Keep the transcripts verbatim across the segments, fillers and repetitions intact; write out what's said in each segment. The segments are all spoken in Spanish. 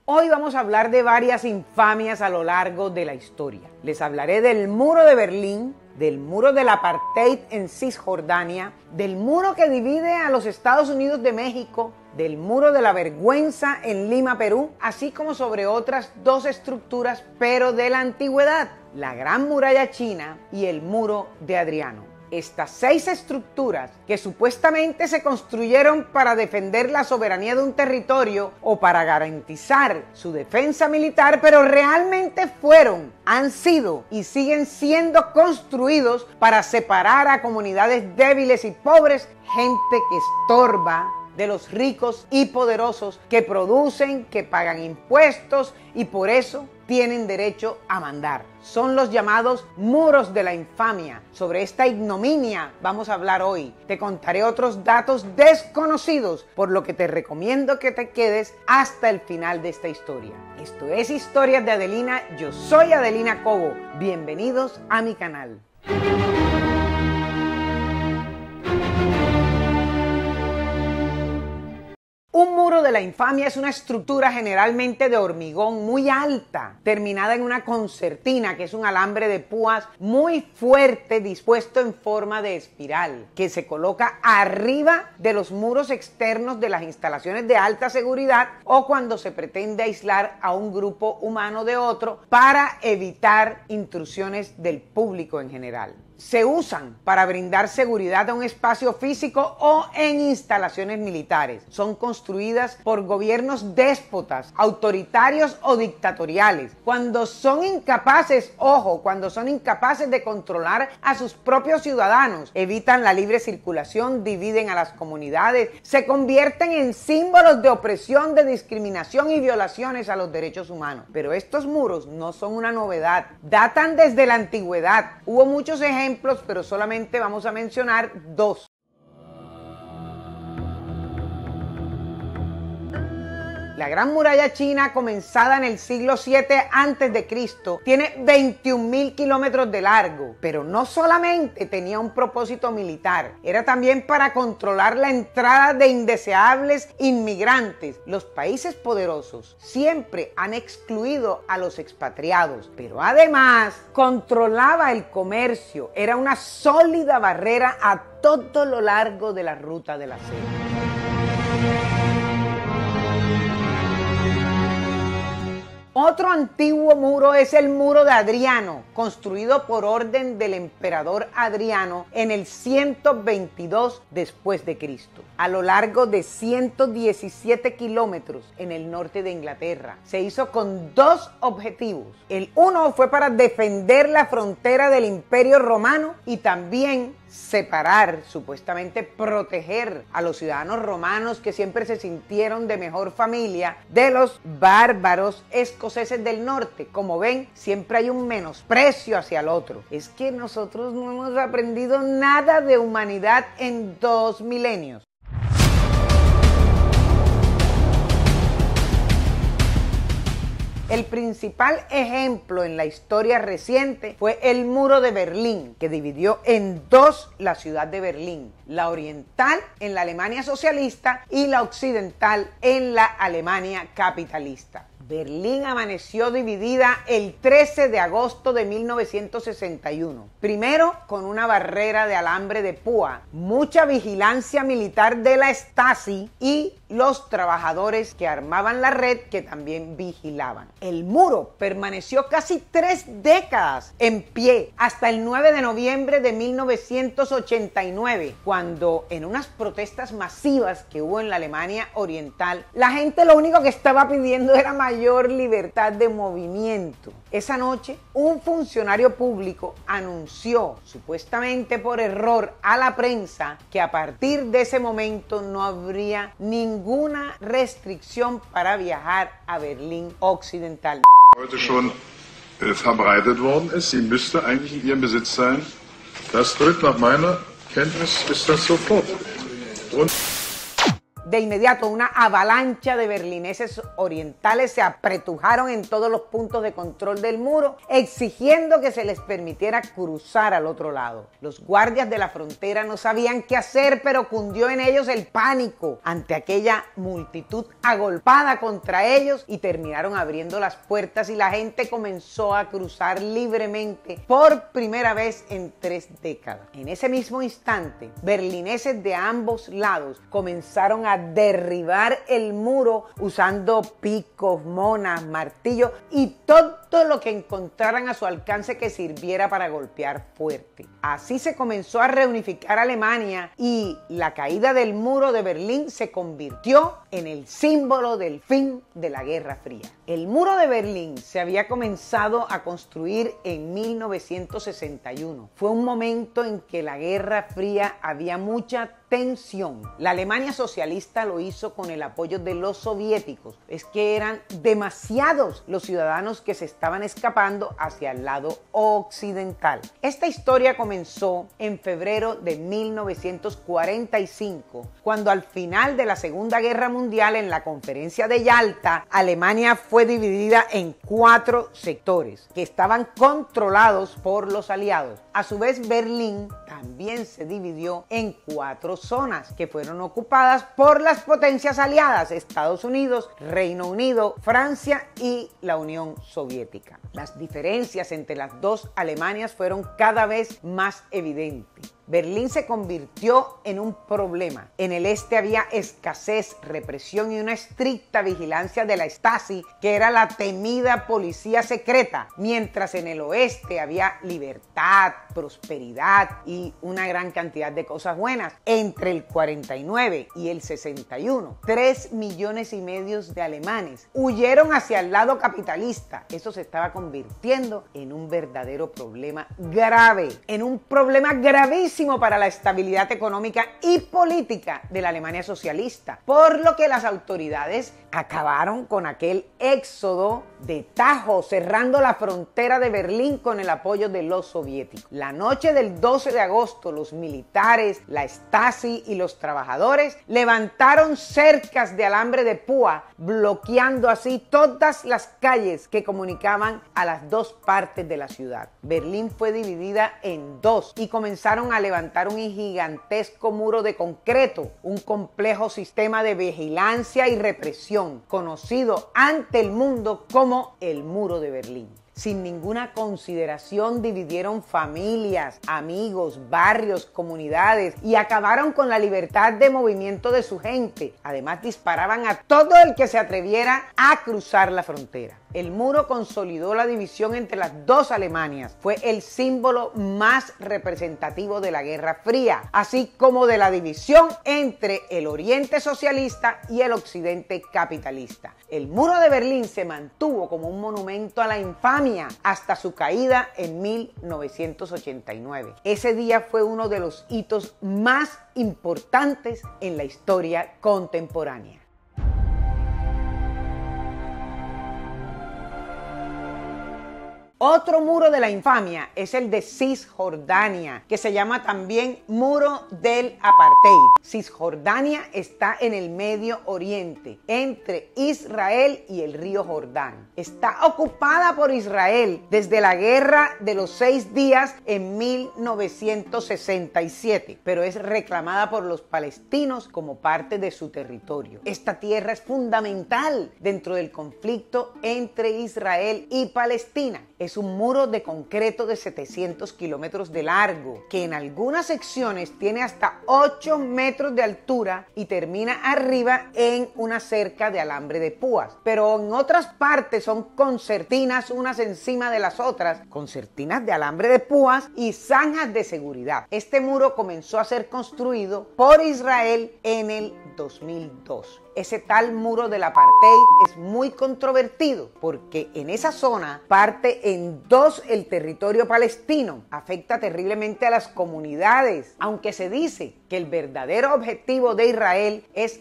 Hoy vamos a hablar de varias infamias a lo largo de la historia. Les hablaré del muro de Berlín, del muro del apartheid en Cisjordania, del muro que divide a los Estados Unidos de México, del muro de la vergüenza en Lima, Perú, así como sobre otras dos estructuras, pero de la antigüedad, la Gran Muralla China y el Muro de Adriano. Estas seis estructuras que supuestamente se construyeron para defender la soberanía de un territorio o para garantizar su defensa militar, pero realmente fueron, han sido y siguen siendo construidos para separar a comunidades débiles y pobres, gente que estorba, de los ricos y poderosos que producen, que pagan impuestos y por eso tienen derecho a mandar. Son los llamados muros de la infamia. Sobre esta ignominia vamos a hablar hoy. Te contaré otros datos desconocidos, por lo que te recomiendo que te quedes hasta el final de esta historia. Esto es Historias de Adelina, yo soy Adelina Cobo. Bienvenidos a mi canal. Un muro de la infamia es una estructura generalmente de hormigón muy alta, terminada en una concertina, que es un alambre de púas muy fuerte dispuesto en forma de espiral, que se coloca arriba de los muros externos de las instalaciones de alta seguridad o cuando se pretende aislar a un grupo humano de otro para evitar intrusiones del público en general. Se usan para brindar seguridad a un espacio físico o en instalaciones militares. Son construidas por gobiernos déspotas, autoritarios o dictatoriales. Cuando son incapaces, ojo, cuando son incapaces de controlar a sus propios ciudadanos, evitan la libre circulación, dividen a las comunidades, se convierten en símbolos de opresión, de discriminación y violaciones a los derechos humanos. Pero estos muros no son una novedad, datan desde la antigüedad. Hubo muchos ejemplos pero solamente vamos a mencionar dos. La Gran Muralla China, comenzada en el siglo siete antes de Cristo, tiene veintiún mil kilómetros de largo, pero no solamente tenía un propósito militar, era también para controlar la entrada de indeseables inmigrantes. Los países poderosos siempre han excluido a los expatriados, pero además controlaba el comercio, era una sólida barrera a todo lo largo de la ruta de la seda. Otro antiguo muro es el muro de Adriano, construido por orden del emperador Adriano en el ciento veintidós después de Cristo, a lo largo de ciento diecisiete kilómetros en el norte de Inglaterra. Se hizo con dos objetivos. El uno fue para defender la frontera del Imperio Romano y también separar, supuestamente proteger a los ciudadanos romanos que siempre se sintieron de mejor familia de los bárbaros escoceses del norte. Como ven, siempre hay un menosprecio hacia el otro. Es que nosotros no hemos aprendido nada de humanidad en dos milenios. El principal ejemplo en la historia reciente fue el muro de Berlín, que dividió en dos la ciudad de Berlín, la oriental en la Alemania socialista y la occidental en la Alemania capitalista. Berlín amaneció dividida el trece de agosto de mil novecientos sesenta y uno. Primero con una barrera de alambre de púa, mucha vigilancia militar de la Stasi y los trabajadores que armaban la red que también vigilaban. El muro permaneció casi tres décadas en pie hasta el nueve de noviembre de mil novecientos ochenta y nueve, cuando en unas protestas masivas que hubo en la Alemania oriental, la gente lo único que estaba pidiendo era mayor libertad de movimiento. Esa noche, un funcionario público anunció, supuestamente por error, a la prensa que a partir de ese momento no habría ninguna restricción para viajar a Berlín Occidental. Heute schon äh, verbreitet worden ist, sie müsste eigentlich in ihrem Besitz sein. Das tritt nach meiner Kenntnis ist das sofort. Und De inmediato, una avalancha de berlineses orientales se apretujaron en todos los puntos de control del muro, exigiendo que se les permitiera cruzar al otro lado. Los guardias de la frontera no sabían qué hacer, pero cundió en ellos el pánico ante aquella multitud agolpada contra ellos y terminaron abriendo las puertas y la gente comenzó a cruzar libremente por primera vez en tres décadas. En ese mismo instante, berlineses de ambos lados comenzaron a derribar el muro usando picos, monas, martillos y todo lo que encontraran a su alcance que sirviera para golpear fuerte. Así se comenzó a reunificar Alemania y la caída del muro de Berlín se convirtió en el símbolo del fin de la Guerra Fría. El muro de Berlín se había comenzado a construir en mil novecientos sesenta y uno. Fue un momento en que la Guerra Fría había mucha tensión. La Alemania socialista lo hizo con el apoyo de los soviéticos. Es que eran demasiados los ciudadanos que se estaban escapando hacia el lado occidental. Esta historia comenzó en febrero de mil novecientos cuarenta y cinco, cuando al final de la Segunda Guerra Mundial, en la Conferencia de Yalta, Alemania fue dividida en cuatro sectores que estaban controlados por los aliados. A su vez, Berlín también se dividió en cuatro zonas que fueron ocupadas por las potencias aliadas: Estados Unidos, Reino Unido, Francia y la Unión Soviética. Las diferencias entre las dos Alemanias fueron cada vez más evidentes. Berlín se convirtió en un problema. En el este había escasez, represión y una estricta vigilancia de la Stasi, que era la temida policía secreta, mientras en el oeste había libertad, prosperidad y una gran cantidad de cosas buenas. Entre el cuarenta y nueve y el sesenta y uno, tres millones y medio de alemanes huyeron hacia el lado capitalista. Eso se estaba convirtiendo en un verdadero problema grave, en un problema gravísimo para la estabilidad económica y política de la Alemania socialista, por lo que las autoridades acabaron con aquel éxodo de tajo, cerrando la frontera de Berlín con el apoyo de los soviéticos. La noche del doce de agosto, los militares, la Stasi y los trabajadores levantaron cercas de alambre de púa, bloqueando así todas las calles que comunicaban a las dos partes de la ciudad. Berlín fue dividida en dos y comenzaron a levantar un gigantesco muro de concreto, un complejo sistema de vigilancia y represión, conocido ante el mundo como el Muro de Berlín. Sin ninguna consideración dividieron familias, amigos, barrios, comunidades y acabaron con la libertad de movimiento de su gente. Además, disparaban a todo el que se atreviera a cruzar la frontera. El muro consolidó la división entre las dos Alemanias. Fue el símbolo más representativo de la Guerra Fría, así como de la división entre el Oriente socialista y el Occidente capitalista. El muro de Berlín se mantuvo como un monumento a la infamia hasta su caída en mil novecientos ochenta y nueve. Ese día fue uno de los hitos más importantes en la historia contemporánea. Otro muro de la infamia es el de Cisjordania, que se llama también Muro del Apartheid. Cisjordania está en el Medio Oriente, entre Israel y el río Jordán. Está ocupada por Israel desde la Guerra de los Seis Días en mil novecientos sesenta y siete, pero es reclamada por los palestinos como parte de su territorio. Esta tierra es fundamental dentro del conflicto entre Israel y Palestina. Es un muro de concreto de setecientos kilómetros de largo, que en algunas secciones tiene hasta ocho metros de altura y termina arriba en una cerca de alambre de púas. Pero en otras partes son concertinas unas encima de las otras, concertinas de alambre de púas y zanjas de seguridad. Este muro comenzó a ser construido por Israel en el dos mil dos. ese tal muro del apartheid es muy controvertido porque en esa zona parte en dos el territorio palestino, afecta terriblemente a las comunidades, aunque se dice que el verdadero objetivo de Israel es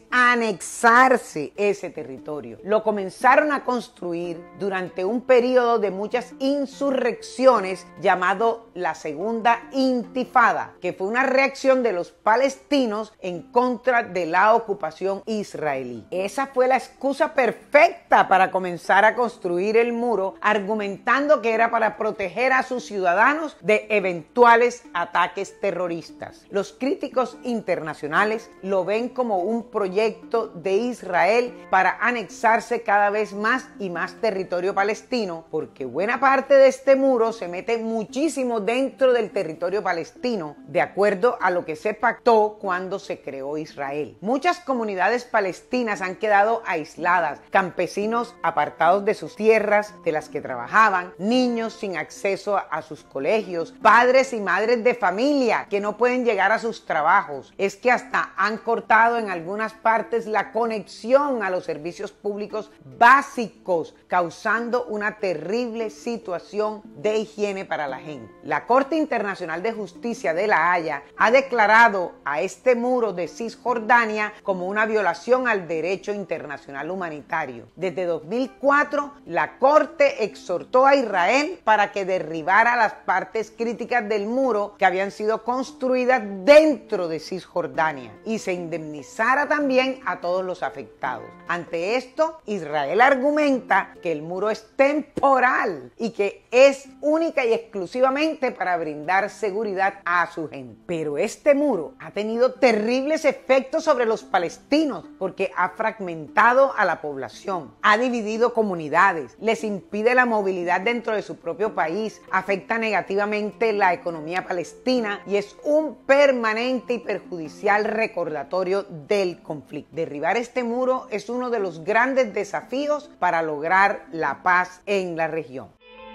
anexarse ese territorio. Lo comenzaron a construir durante un periodo de muchas insurrecciones llamado la Segunda Intifada, que fue una reacción de los palestinos en contra de la ocupación israelí. Esa fue la excusa perfecta para comenzar a construir el muro, argumentando que era para proteger a sus ciudadanos de eventuales ataques terroristas. Los críticos internacionales lo ven como un proyecto de Israel para anexarse cada vez más y más territorio palestino, porque buena parte de este muro se mete muchísimo dentro del territorio palestino, de acuerdo a lo que se pactó cuando se creó Israel. Muchas comunidades palestinas han quedado aisladas, campesinos apartados de sus tierras, de las que trabajaban, niños sin acceso a sus colegios, padres y madres de familia que no pueden llegar a sus trabajos. Es que hasta han cortado en algunas partes la conexión a los servicios públicos básicos, causando una terrible situación de higiene para la gente. La Corte Internacional de Justicia de La Haya ha declarado a este muro de Cisjordania como una violación al derecho internacional humanitario. Desde dos mil cuatro, la Corte exhortó a Israel para que derribara las partes críticas del muro que habían sido construidas dentro de Cisjordania y se indemnizara también a todos los afectados. Ante esto, Israel argumenta que el muro es temporal y que es única y exclusivamente para brindar seguridad a su gente. Pero este muro ha tenido terribles efectos sobre los palestinos porque ha fragmentado a la población, ha dividido comunidades, les impide la movilidad dentro de su propio país, afecta negativamente la economía palestina y es un permanente y perjudicial recordatorio del conflicto. Derribar este muro es uno de los grandes desafíos para lograr la paz en la región.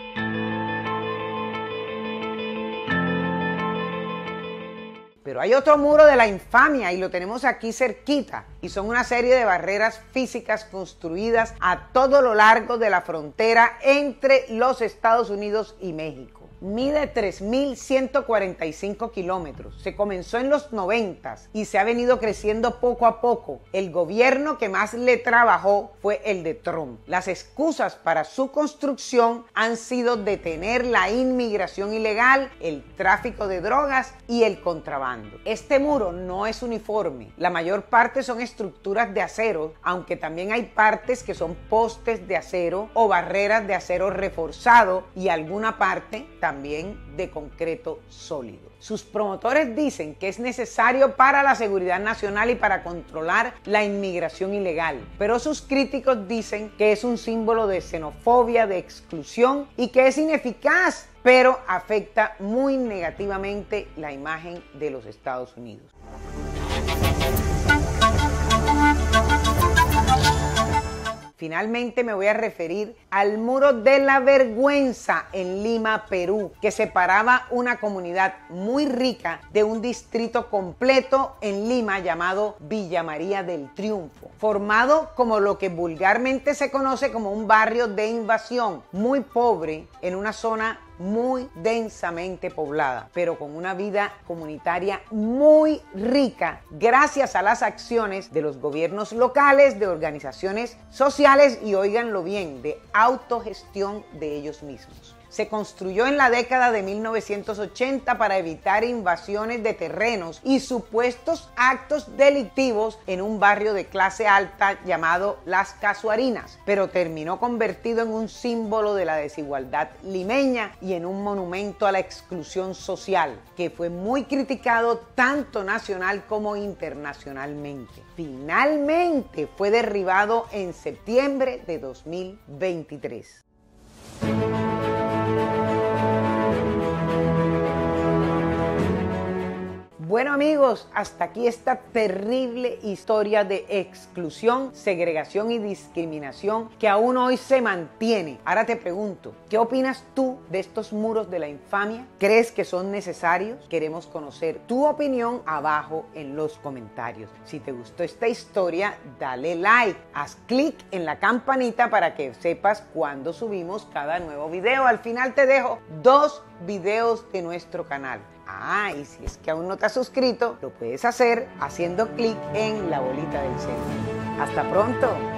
Pero hay otro muro de la infamia y lo tenemos aquí cerquita, y son una serie de barreras físicas construidas a todo lo largo de la frontera entre los Estados Unidos y México. Mide tres mil ciento cuarenta y cinco kilómetros. Se comenzó en los noventas y se ha venido creciendo poco a poco. El gobierno que más le trabajó fue el de Trump. Las excusas para su construcción han sido detener la inmigración ilegal, el tráfico de drogas y el contrabando. Este muro no es uniforme. La mayor parte son estructuras de acero, aunque también hay partes que son postes de acero o barreras de acero reforzado y alguna parte también de concreto sólido. Sus promotores dicen que es necesario para la seguridad nacional y para controlar la inmigración ilegal, pero sus críticos dicen que es un símbolo de xenofobia, de exclusión y que es ineficaz, pero afecta muy negativamente la imagen de los Estados Unidos. Finalmente me voy a referir al muro de la vergüenza en Lima, Perú, que separaba una comunidad muy rica de un distrito completo en Lima llamado Villa María del Triunfo, formado como lo que vulgarmente se conoce como un barrio de invasión, muy pobre en una zona muy densamente poblada, pero con una vida comunitaria muy rica gracias a las acciones de los gobiernos locales, de organizaciones sociales y, óiganlo bien, de autogestión de ellos mismos. Se construyó en la década de mil novecientos ochenta para evitar invasiones de terrenos y supuestos actos delictivos en un barrio de clase alta llamado Las Casuarinas, pero terminó convertido en un símbolo de la desigualdad limeña y en un monumento a la exclusión social, que fue muy criticado tanto nacional como internacionalmente. Finalmente fue derribado en septiembre de dos mil veintitrés. Bueno amigos, hasta aquí esta terrible historia de exclusión, segregación y discriminación que aún hoy se mantiene. Ahora te pregunto, ¿qué opinas tú de estos muros de la infamia? ¿Crees que son necesarios? Queremos conocer tu opinión abajo en los comentarios. Si te gustó esta historia, dale like, haz clic en la campanita para que sepas cuando subimos cada nuevo video. Al final te dejo dos videos de nuestro canal. Ah, y si es que aún no te has suscrito, lo puedes hacer haciendo clic en la bolita del centro. Hasta pronto.